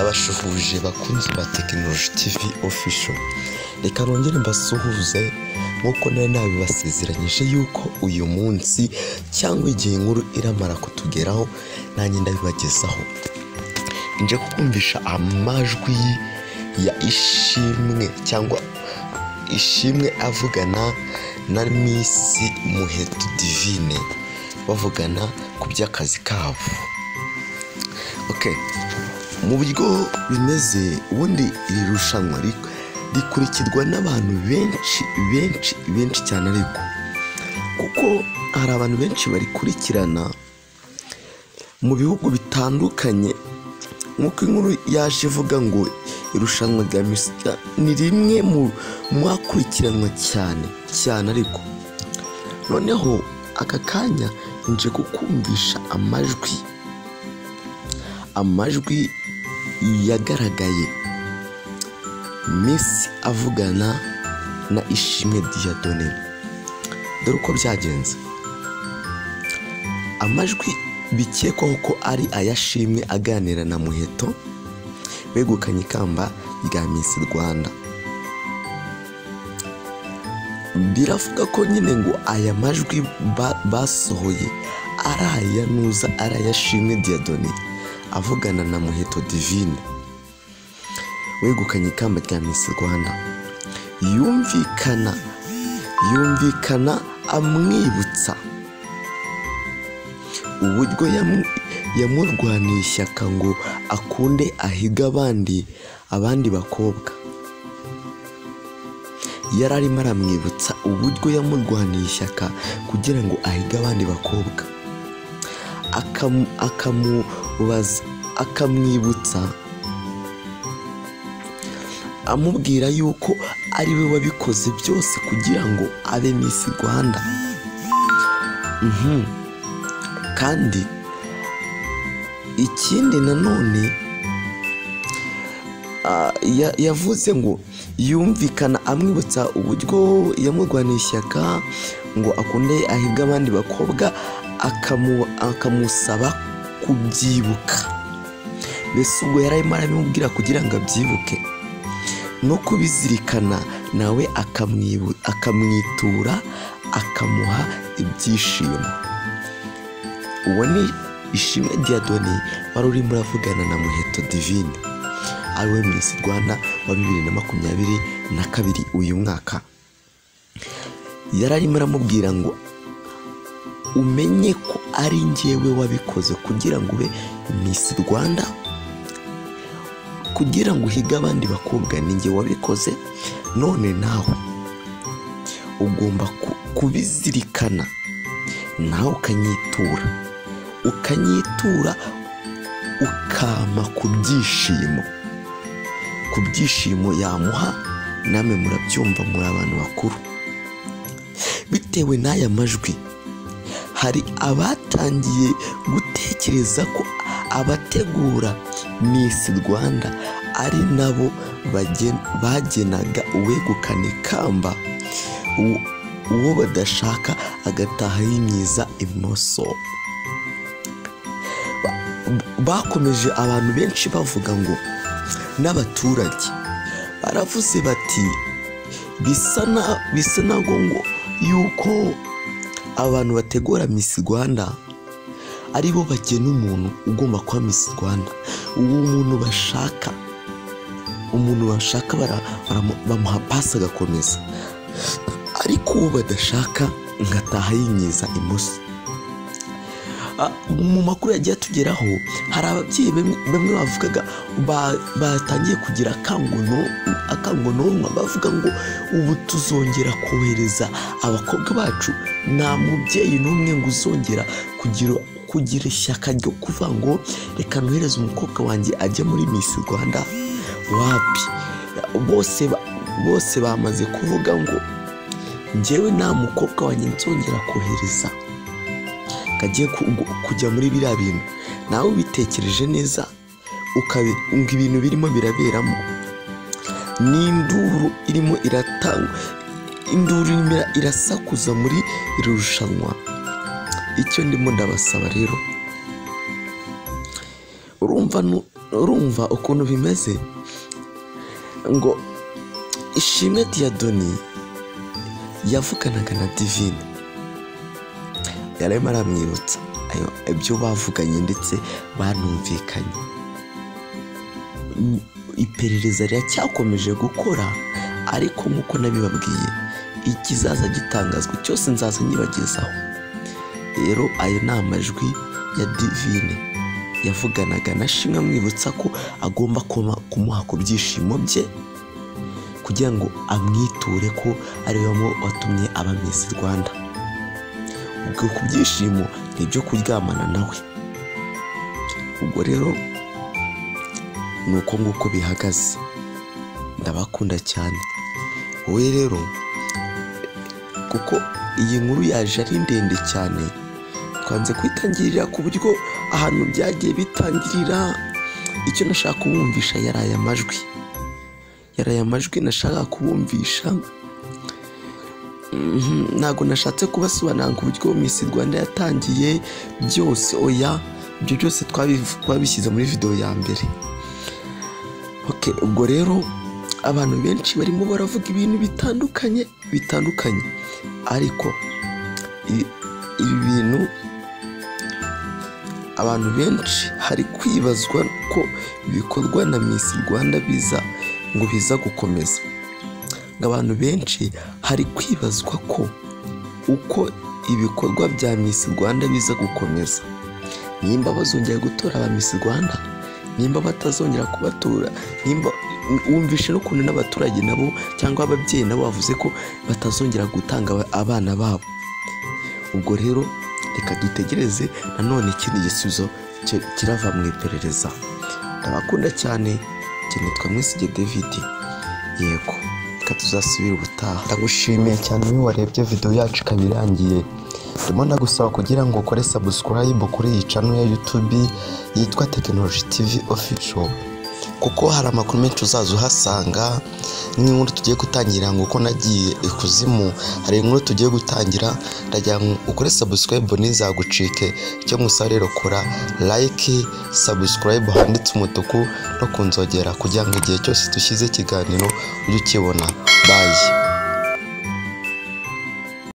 ndabashuhuje bakunzi ba Technology TV official. Reka nongere mbasuhuze nkuko nari nabibasezeranyije yuko uyu munsi cyangwa igihe inkuru iramara kutugeraho nanjye ndabibagezaho. Nje kukumvisha amajwi ya ISHIMWE cyangwa ISHIMWE avugana na Miss Muheto Divine bavugana ku by'akazi kabo. Okay, mu buryo bimeze ubundi iri rushanwa rikurikirwa n'abantu benshi cyane, ariko kuko hari abantu benshi barikurikirana mu bihugu bitandukanye. Nkuko inkuru yaje ivuga ngo irushanwa rya Miss ni rimwe mu mwakurikiranwa cyane, ariko noneho aka kanya nje kukumvisha amajwi yagaragaye Miss avugana na ISHIMWE Divine. Dore uko byagenze. Amajwi bikekwaho ko ari ayashimwe aganira na Muheto begukanye ikamba rya Miss Rwanda. Biravuga ko nyine ngo aya majwi basohoye ari ayashimwe Divine avugana na Muheto Divine wegukanye ikamba rya Miss Rwanda. Yumvikana amwibutsa uburyo yamurwaniye ishyaka ngo akunde ahiga abandi bakobwa. Yari arimo aramwibutsa uburyo yamurwaniye ishyaka kugira ngo ahige abandi bakobwa, akamwibutsa amubwira yuko ari we wabikoze byose kugira ngo abe Miss Rwanda. Kandi ikindi nanone yavuze ngo yumvikana amwibutsa uburyo yamurwaniye ishyaka ngo akunde ahiga abandi bakobwa, akamusaba kubyibuka. Mbese ubwo yari arimo arabimubwira kugira ngo abyibuke no kubizirikana, nawe akamwitura akamuha ibyishimo. Uwo ni ISHIMWE Divine wari urimo uravugana na Muheto Divine ariwe Miss Rwanda wa 2022 uyu mwaka. Yari arimo aramubwira ngo umenye ko ari njyewe wabikoze kugira ngo ube Miss Rwanda, kugira ngo uhige abandi bakobwa ni njye wabikoze. None nawe ugomba kubizirikana, nawe ukanyitura ukama ku byishimo yamuha. Namwe murabyumva, muri abantu bakuru. Bitewe n'aya majwi, hari abatangiye gutekereza ko abategura Miss Rwanda ari nabo bagenaga uwegukana ikamba, uwo badashaka agataha yimyiza imoso. Bakomeje abantu benshi bavuga ngo, n'abaturage baravuze bati bisa nago ngo yuko abantu bategura Miss Rwanda ari bo bagena umuntu ugomba kuba Miss Rwanda. Uwo umuntu bashaka bamuha pasi agakomeza, ariko uwo badashaka ngataha yinyiza imoso. Mu makuru yagiye atugeraho, hari ababyeyi bamwe bavugaga batangiye kugira akangononwa bavuga ngo ubu tuzongera kohereza abakobwa bacu, nta mubyeyi n'umwe ngo uzongera kugira ishyaka ryo kuvuga ngo reka nohereze umukobwa wanjye ajye muri Miss Rwanda. Wapi, bose bamaze kuvuga ngo njyewe nta mukobwa wanjye nzongera kohereza kagiye kujya muri biriya bintu. Nawe ubitekereje neza ukabunga ibintu birimo biraberamo, n'induru irimo iratanga, induru irasakuza muri iri rushanwa. Icyo ndimo ndabasaba rero, urumva urumva ukuntu bimeze ngo Ishimwe Dieudonné yavuganaga na Divine, yarimo aramwibutsa ibyo bavuganye ndetse banumvikanye. Iperereza riracyakomeje gukora, ariko nk'uko nabibabwiye ikizaza gitangazwa cyose nzaza nyibagezaho. Rero ayo ni amajwi ya Divine yavuganaga na Ishimwe amwibutsa ko agomba kumuha ku byishimo bye kugira ngo amwiture ko ari we watumye aba Miss Rwanda. Ubwo ku byishimo n'ibyo kuryamana nawe. Ubwo rero nuko nguko bihagaze. Ndabakunda cyane. Wowe rero kuko iyi nkuru yaje ari ndende cyane, twanze kwitangirira ku buryo ahantu byagiye bitangirira. Icyo nashaka kubumvisha yaraye amajwi nashaka kubumvisha. Ntago nashatse kubasobanurira ngo uburyo Miss Rwanda yatangiye byose, oya, ibyo byose twabishyize muri video ya mbere. Ubwo rero abantu benshi barimo baravuga ibintu bitandukanye, ariko ibi bintu abantu benshi hari kwibazwa ko ibikorwa na Miss Rwanda biza gukomeza. Abantu benshi hari kwibazwa ko uko ibikorwa bya Miss Rwanda biza gukomeza, nimba bazongera gutora aba Miss Rwanda, nimba batazongera kubatora, nimba wumvishe n'ukuntu n'abaturage nabo cyangwa ababyeyi nabo bavuze ko batazongera gutanga abana babo. Ubwo rero reka dutegereze nanone ikindi gisubizo kirava mu iperereza. Ndabakunda cyane, nitwa Miss David. Yego, reka tuzasubira ubutaha. Ndagushimiye cyane iyo warebye video yacu ikabirangiye. Ndimo ndagusaba kugira ngo ukore subscribe kuri iyi channel ya YouTube yitwa Technology TV Official, kuko hari amakuru menshi uzaza uhasanga. N'inkuru tugiye gutangira ngo uko nagiye ikuzimu, hari inkuru tugiye gutangira. Ndagira ngo ukore subscribe ntizagucike. Icyo ngusaba rero kora like, subscribe handitse umutuku no kunzogera kugira ngo igihe cyose dushyize ikiganiro ujye ukibona. Bye.